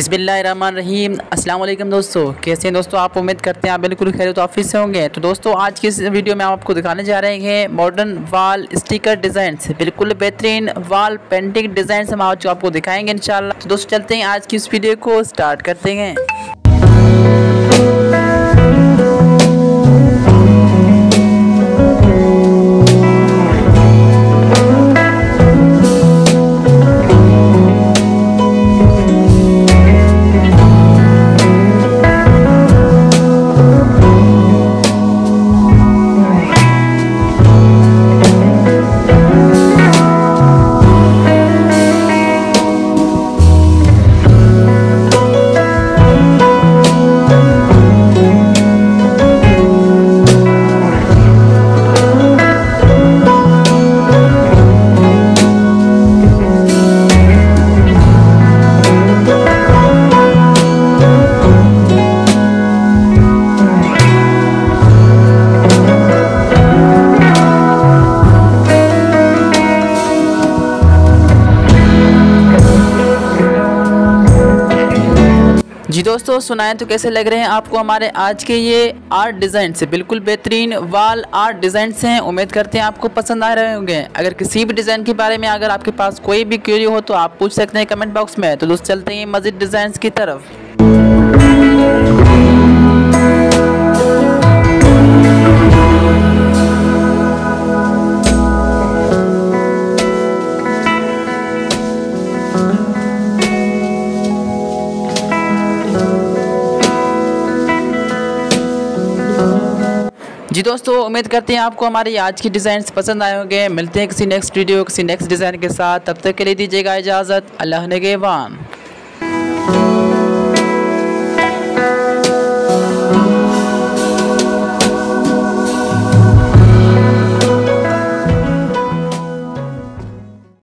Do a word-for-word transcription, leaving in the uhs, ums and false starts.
बिस्मिल्लाहिर्रहमानिर्रहीम। अस्सलाम वालेकुम दोस्तों, कैसे हैं दोस्तों आप? उम्मीद करते हैं आप बिल्कुल खैरियत ऑफिस से होंगे। तो दोस्तों आज की इस वीडियो में हम आपको दिखाने जा रहे हैं मॉडर्न वॉल स्टिकर डिज़ाइन, बिल्कुल बेहतरीन वॉल पेंटिंग डिज़ाइन हम आज आपको दिखाएंगे इंशाल्लाह। तो दोस्तों चलते हैं आज की इस वीडियो को स्टार्ट करते हैं। जी दोस्तों सुनाएं तो कैसे लग रहे हैं आपको हमारे आज के ये आर्ट डिज़ाइन से, बिल्कुल बेहतरीन वॉल आर्ट डिज़ाइन हैं। उम्मीद करते हैं आपको पसंद आ रहे होंगे। अगर किसी भी डिज़ाइन के बारे में अगर आपके पास कोई भी क्वेरी हो तो आप पूछ सकते हैं कमेंट बॉक्स में। तो दोस्तों चलते हैं मज़ीद डिज़ाइन की तरफ। जी दोस्तों उम्मीद करते हैं आपको हमारी आज की डिज़ाइंस पसंद आए होंगे। मिलते हैं किसी नेक्स्ट वीडियो किसी नेक्स्ट डिज़ाइन के साथ, तब तक के लिए दीजिएगा इजाज़त। अल्लाह निगहबान।